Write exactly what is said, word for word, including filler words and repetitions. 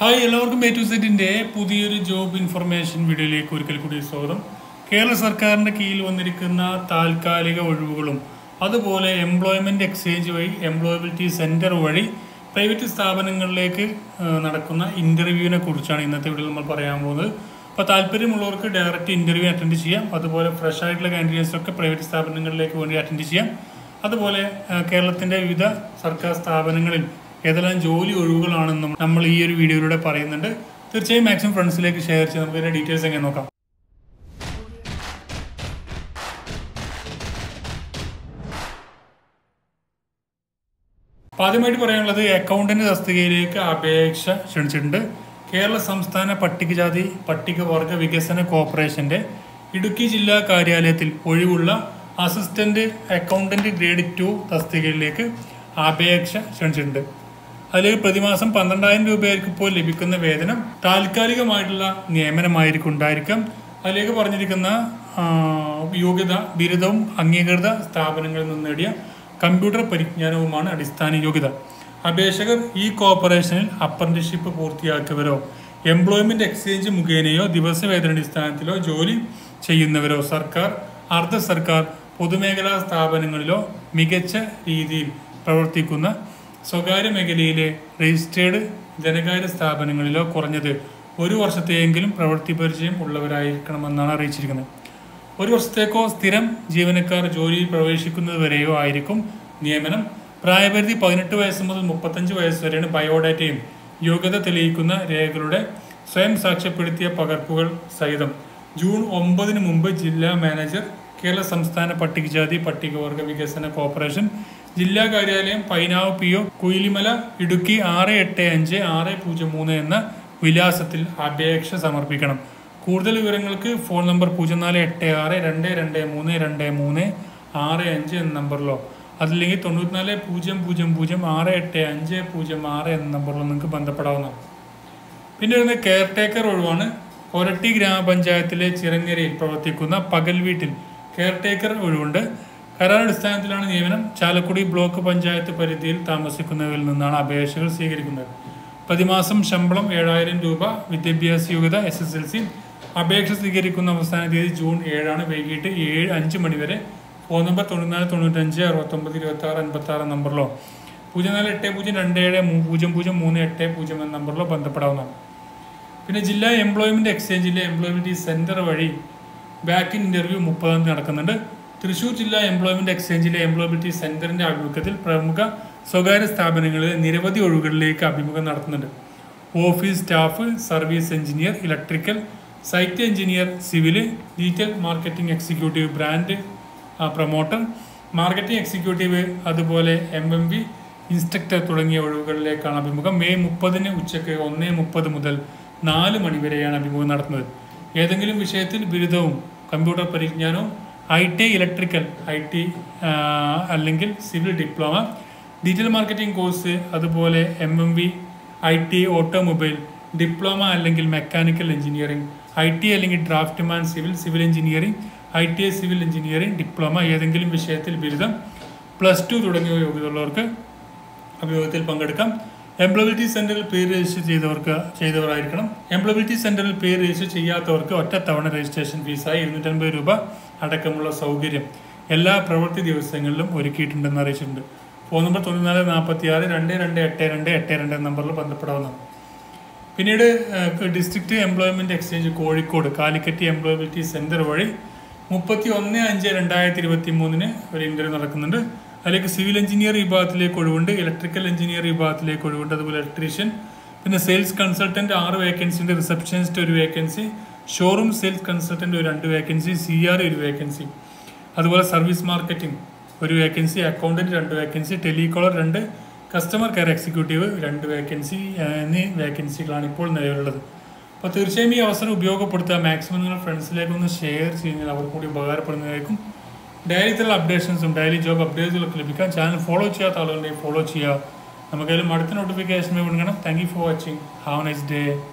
Hi എല്ലാവർക്കും A to സെറ്റിൻ്റെ പുതിയൊരു ജോബ് ഇൻഫർമേഷൻ വീഡിയോയിലേക്ക് ഒരിക്കൽ കൂടി സ്വാഗതം. കേരള സർക്കാരിൻ്റെ കീഴിൽ വന്നിരിക്കുന്ന താൽക്കാലിക ഒഴിവുകളും അതുപോലെ എംപ്ലോയ്മെൻറ്റ് എക്സ്ചേഞ്ച് വഴി എംപ്ലോയബിലിറ്റി സെൻറ്റർ വഴി പ്രൈവറ്റ് സ്ഥാപനങ്ങളിലേക്ക് നടക്കുന്ന ഇൻ്റർവ്യൂവിനെ കുറിച്ചാണ് ഇന്നത്തെ വീഡിയോയിൽ നമ്മൾ പറയാൻ പോകുന്നത്. അപ്പോൾ താല്പര്യമുള്ളവർക്ക് ഡയറക്റ്റ് ഇൻ്റർവ്യൂ അറ്റൻഡ് ചെയ്യാം. അതുപോലെ ഫ്രഷ് ആയിട്ടുള്ള കാൻഡിഡേറ്റ്സൊക്കെ പ്രൈവറ്റ് സ്ഥാപനങ്ങളിലേക്ക് വേണ്ടി അറ്റൻഡ് ചെയ്യാം. അതുപോലെ കേരളത്തിൻ്റെ വിവിധ സർക്കാർ സ്ഥാപനങ്ങളിൽ ഏതെല്ലാം ജോലി ഒഴിവുകളാണെന്നും നമ്മൾ ഈ ഒരു വീഡിയോയിലൂടെ പറയുന്നുണ്ട്. തീർച്ചയായും മാക്സിമം ഫ്രണ്ട്സിലേക്ക് ഷെയർ ചെയ്ത് നമുക്ക് ഇതിൻ്റെ ഡീറ്റെയിൽസ് എങ്ങനെ നോക്കാം. അപ്പോൾ ആദ്യമായിട്ട് പറയാനുള്ളത് അക്കൗണ്ടന്റ് തസ്തികയിലേക്ക് അപേക്ഷ ക്ഷണിച്ചിട്ടുണ്ട്. കേരള സംസ്ഥാന പട്ടികജാതി പട്ടികവർഗ വികസന കോർപ്പറേഷൻ്റെ ഇടുക്കി ജില്ലാ കാര്യാലയത്തിൽ ഒഴിവുള്ള അസിസ്റ്റന്റ് അക്കൗണ്ടന്റ് ഗ്രേഡ് ടു തസ്തികയിലേക്ക് അപേക്ഷ ക്ഷണിച്ചിട്ടുണ്ട്. അതിൽ പ്രതിമാസം പന്ത്രണ്ടായിരം രൂപയായിരിക്കും ഇപ്പോൾ ലഭിക്കുന്ന വേതനം. താൽക്കാലികമായിട്ടുള്ള നിയമനമായിരിക്കും ഉണ്ടായിരിക്കാം. അതിലേക്ക് പറഞ്ഞിരിക്കുന്ന യോഗ്യത ബിരുദവും അംഗീകൃത സ്ഥാപനങ്ങളിൽ നിന്ന് നേടിയ കമ്പ്യൂട്ടർ പരിജ്ഞാനവുമാണ് അടിസ്ഥാന യോഗ്യത. അപേക്ഷകർ ഈ കോർപ്പറേഷനിൽ അപ്രന്റീസ്ഷിപ്പ് പൂർത്തിയാക്കിയവരോ എംപ്ലോയ്മെന്റ് എക്സ്ചേഞ്ച് മുഖേനയോ ദിവസവേതനാടിസ്ഥാനത്തിലോ ജോലി ചെയ്യുന്നവരോ സർക്കാർ അർദ്ധ സർക്കാർ പൊതുമേഖലാ സ്ഥാപനങ്ങളിലോ മികച്ച രീതിയിൽ പ്രവർത്തിക്കുന്ന സ്വകാര്യ മേഖലയിലെ രജിസ്റ്റേർഡ് ധനകാര്യ സ്ഥാപനങ്ങളിലോ കുറഞ്ഞത് ഒരു വർഷത്തെയെങ്കിലും പ്രവൃത്തി പരിചയം ഉള്ളവരായിരിക്കണമെന്നാണ് അറിയിച്ചിരിക്കുന്നത്. ഒരു വർഷത്തേക്കോ സ്ഥിരം ജീവനക്കാർ ജോലിയിൽ പ്രവേശിക്കുന്നതുവരെയോ ആയിരിക്കും നിയമനം. പ്രായപരിധി പതിനെട്ട് വയസ്സ് മുതൽ മുപ്പത്തഞ്ച് വയസ്സ് വരെയാണ്. ബയോഡാറ്റയും യോഗ്യത തെളിയിക്കുന്ന രേഖകളുടെ സ്വയം സാക്ഷ്യപ്പെടുത്തിയ പകർപ്പുകൾ സഹിതം ജൂൺ ഒമ്പതിന് മുമ്പ് ജില്ലാ മാനേജർ കേരള സംസ്ഥാന പട്ടികജാതി പട്ടികവർഗ വികസന കോർപ്പറേഷൻ ജില്ലാ കാര്യാലയം പൈനാവ് പി ഒ കുയിലിമല ഇടുക്കി ആറ് എട്ട് അഞ്ച് ആറ് പൂജ്യം മൂന്ന് എന്ന വിലാസത്തിൽ അപേക്ഷ സമർപ്പിക്കണം. കൂടുതൽ വിവരങ്ങൾക്ക് ഫോൺ നമ്പർ പൂജ്യം നാല് എട്ട് ആറ് രണ്ട് രണ്ട് മൂന്ന് രണ്ട് മൂന്ന് ആറ് അഞ്ച് എന്ന നമ്പറിലോ അതല്ലെങ്കിൽ തൊണ്ണൂറ്റിനാല് പൂജ്യം പൂജ്യം പൂജ്യം ആറ് എട്ട് അഞ്ച് പൂജ്യം ആറ് എന്ന നമ്പറിലോ നിങ്ങൾക്ക് ബന്ധപ്പെടാവുന്നതാണ്. പിന്നെ വരുന്നത് കെയർ ടേക്കർ ഒഴിവാണ്. കൊരട്ടി ഗ്രാമപഞ്ചായത്തിലെ ചിറങ്ങരയിൽ പ്രവർത്തിക്കുന്ന പകൽ വീട്ടിൽ കെയർ ടേക്കർ ഒഴിവുണ്ട്. കരാറടിസ്ഥാനത്തിലാണ് നിയമനം. ചാലക്കുടി ബ്ലോക്ക് പഞ്ചായത്ത് പരിധിയിൽ താമസിക്കുന്നവരിൽ നിന്നാണ് അപേക്ഷകൾ സ്വീകരിക്കുന്നത്. പ്രതിമാസം ശമ്പളം ഏഴായിരം രൂപ. വിദ്യാഭ്യാസ യോഗ്യത എസ് എസ് എൽ സി. അപേക്ഷ സ്വീകരിക്കുന്ന അവസാന തീയതി ജൂൺ ഏഴാണ് വൈകിട്ട് ഏഴ് അഞ്ച് മണി വരെ. ഫോൺ നമ്പർ തൊണ്ണൂറ്റിനാല് തൊണ്ണൂറ്റഞ്ച് അറുപത്തൊമ്പത് ഇരുപത്തി ആറ് അൻപത്തി ആറ് നമ്പറിലോ പൂജ്യം നാല് എട്ട് പൂജ്യം രണ്ട് ഏഴ് പൂജ്യം പൂജ്യം മൂന്ന് എട്ട് പൂജ്യം എന്ന നമ്പറിലോ ബന്ധപ്പെടാവുന്നതാണ്. പിന്നെ ജില്ലാ എംപ്ലോയ്മെന്റ് എക്സ്ചേഞ്ചിലെ എംപ്ലോയബിലിറ്റി സെന്റർ വഴി ബാക്ക് ഇൻ ഇന്റർവ്യൂ മുപ്പതാം തീയതി നടക്കുന്നുണ്ട്. തൃശ്ശൂർ ജില്ലാ എംപ്ലോയ്മെന്റ് എക്സ്ചേഞ്ചിലെ എംപ്ലോയബിലിറ്റി സെന്ററിന്റെ ആഭിമുഖ്യത്തിൽ പ്രമുഖ സ്വകാര്യ സ്ഥാപനങ്ങളിലെ നിരവധി ഒഴിവുകളിലേക്ക് അഭിമുഖം നടത്തുന്നുണ്ട്. Office staff, service engineer, electrical, site engineer, civil, digital marketing executive, brand promoter, marketing executive, അതുപോലെ എം എം വി ഇൻസ്ട്രക്ടർ തുടങ്ങിയ ഒഴിവുകളിലേക്കാണ് അഭിമുഖം. മെയ് മുപ്പതിന് ഉച്ചയ്ക്ക് ഒന്ന് മുപ്പത് മുതൽ നാല് മണി വരെയാണ് അഭിമുഖം നടത്തുന്നത്. ഏതെങ്കിലും വിഷയത്തിൽ ബിരുദവും കമ്പ്യൂട്ടർ പരിജ്ഞാനവും, I T electrical, I T അല്ലെങ്കിൽ civil diploma, digital marketing course, അതുപോലെ M M V, I T automobile, diploma അല്ലെങ്കിൽ മെക്കാനിക്കൽ എഞ്ചിനീയറിംഗ്, ഐ ടി അല്ലെങ്കിൽ draftsman civil, civil engineering, I T I civil engineering, diploma, ഏതെങ്കിലും വിഷയത്തിൽ ബിരുദം, plus two തുടങ്ങിയ യോഗ്യതയുള്ളവർക്ക് അഭിമുഖത്തിൽ പങ്കെടുക്കാം. എംപ്ലോയബിലിറ്റി സെന്ററിൽ പേര് രജിസ്റ്റർ ചെയ്തവർക്ക് ചെയ്തവരായിരിക്കണം. എംപ്ലോയബിലിറ്റി സെന്ററിൽ പേര് രജിസ്റ്റർ ചെയ്യാത്തവർക്ക് ഒറ്റത്തവണ രജിസ്ട്രേഷൻ ഫീസായി ഇരുന്നൂറ്റൻപത് രൂപ അടക്കമുള്ള സൗകര്യം എല്ലാ പ്രവൃത്തി ദിവസങ്ങളിലും ഒരുക്കിയിട്ടുണ്ടെന്ന് അറിയിച്ചിട്ടുണ്ട്. ഫോൺ നമ്പർ തൊണ്ണൂറ്റിനാല് നാൽപ്പത്തി ആറ് രണ്ട് രണ്ട് എട്ട് രണ്ട് എട്ട് രണ്ട് നമ്പറിൽ ബന്ധപ്പെടാവുന്നതാണ്. പിന്നീട് district employment exchange Kozhikode Calicut employability centre വഴി മുപ്പത്തി ഒന്ന് അഞ്ച് രണ്ടായിരത്തി ഇരുപത്തി മൂന്നിന് ഒരു ഇന്റർവ്യൂ നടക്കുന്നുണ്ട്. അതിലേക്ക് സിവിൽ എഞ്ചിനീയർ വിഭാഗത്തിലേക്ക് ഒഴിവുണ്ട്, ഇലക്ട്രിക്കൽ എഞ്ചിനീയർ വിഭാഗത്തിലേക്ക് ഒഴിവുണ്ട്, അതുപോലെ ഇലക്ട്രീഷ്യൻ, പിന്നെ സെയിൽസ് കൺസൾട്ടന്റ് ആറ് വേക്കൻസി ഉണ്ട്, റിസപ്ഷനിസ്റ്റ് ഒരു വേക്കൻസി, ഷോറൂം സെയിൽസ് കൺസൾട്ടന്റ് ഒരു രണ്ട് വേക്കൻസി, സി ആർ ഒരു വേക്കൻസി, അതുപോലെ സർവീസ് മാർക്കറ്റിംഗ് ഒരു വേക്കൻസി, അക്കൗണ്ടന്റ് രണ്ട് വേക്കൻസി, ടെലികോളർ രണ്ട്, കസ്റ്റമർ കെയർ എക്സിക്യൂട്ടീവ് രണ്ട് വേക്കൻസി എന്നീ വേക്കൻസികളാണ് ഇപ്പോൾ നിലവിലുള്ളത്. അപ്പോൾ തീർച്ചയായും ഈ അവസരം ഉപയോഗപ്പെടുത്തുക. മാക്സിമം നിങ്ങൾ ഫ്രണ്ട്സിലേക്കൊന്ന് ഷെയർ ചെയ്യുന്നത് അവർ കൂടി ഉപകാരപ്പെടുന്നതായിരിക്കും. ഡെയിലിത്തുള്ള അപ്ഡേഷൻസും ഡെയിലി ജോബ് അപ്ഡേറ്റ്സുകളൊക്കെ ലഭിക്കാൻ ചാനൽ ഫോളോ ചെയ്യാത്ത ആളുകളുണ്ടെങ്കിൽ ഫോളോ ചെയ്യുക. നമുക്കതിലും അടുത്ത നോട്ടിഫിക്കേഷൻ വേണം. Thank you for watching. Have a nice day.